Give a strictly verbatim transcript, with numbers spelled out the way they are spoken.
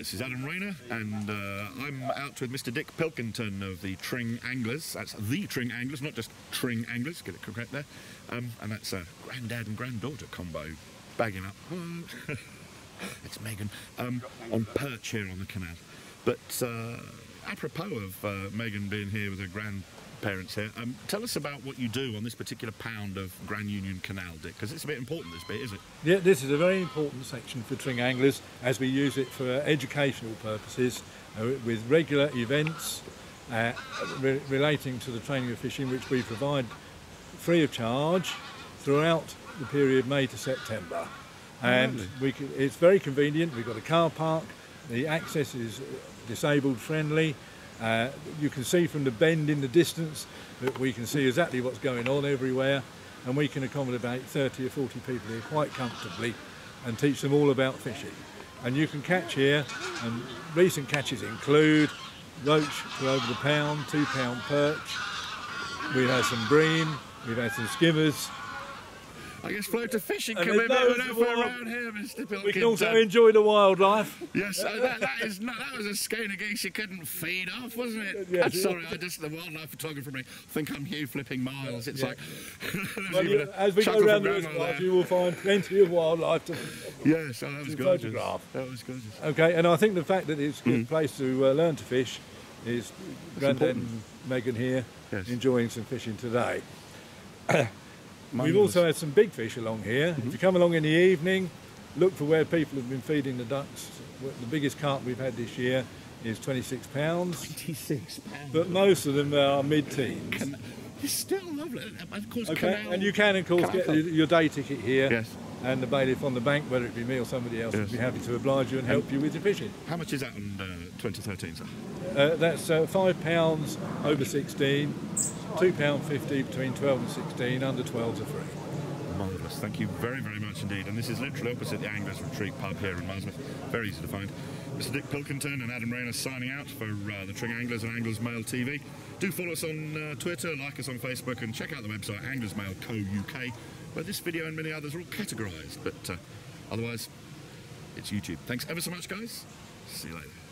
This is Adam Rayner, and uh, I'm out with Mister Dick Pilkington of the Tring Anglers. That's the Tring Anglers, not just Tring Anglers, get it correct there. Um, and that's a granddad and granddaughter combo, bagging up. It's Megan, um, on perch here on the canal. But uh, apropos of uh, Megan being here with her grandparents here, um, tell us about what you do on this particular pound of Grand Union Canal, Dick, because it's a bit important, this bit, is it? Yeah, this is a very important section for Tring Anglers, as we use it for educational purposes, uh, with regular events uh, re relating to the training of fishing, which we provide free of charge throughout the period May to September. And really? we can, it's very convenient. We've got a car park, the access is disabled friendly. Uh, you can see from the bend in the distance that we can see exactly what's going on everywhere, and we can accommodate thirty or forty people here quite comfortably and teach them all about fishing. And you can catch here, and recent catches include roach for over the pound, two pound perch, we've had some bream, we've had some skimmers. I guess floater fishing And can be a bit of an there's effort loads of around here, Mister Pilkington. We can also enjoy the wildlife. Yes, uh, that, that is not, that was a skein of geese you couldn't feed off, wasn't it? Yes, Uh, yeah. sorry, I just the wildlife photographer me think I'm Hugh flipping miles. It's Yeah. like Well, you, as we go around the reservoirs, you will find plenty of wildlife to, yes, oh, that was to gorgeous. photograph. That was gorgeous. Okay, and I think the fact that it's a good Mm. place to uh, learn to fish is Grandad important. and Megan here Yes. enjoying some fishing today. We've Marvellous. also had some big fish along here. Mm-hmm. If you come along in the evening, look for where people have been feeding the ducks. The biggest carp we've had this year is twenty-six pounds, twenty-six pounds. but most of them are mid-teens. Can, it's still lovely. Of course, Okay, canal, and you can of course Canal get Club. your day ticket here, Yes. and the bailiff on the bank, whether it be me or somebody else, Yes. would be happy to oblige you and help you with your fishing. How much is that on uh, twenty thirteen, sir? Uh, that's uh, five pounds over sixteen, two pound fifty between twelve and sixteen. Under twelves are free. Marvellous. Thank you very, very much indeed. And this is literally opposite the Anglers Retreat pub here in Marsmouth. Very easy to find. Mister Dick Pilkington and Adam Rayner signing out for uh, the Tring Anglers and Anglers Mail T V. Do follow us on uh, Twitter, like us on Facebook, and check out the website Anglers Mail Co U K, where this video and many others are all categorised. But uh, otherwise, it's YouTube. Thanks ever so much, guys. See you later.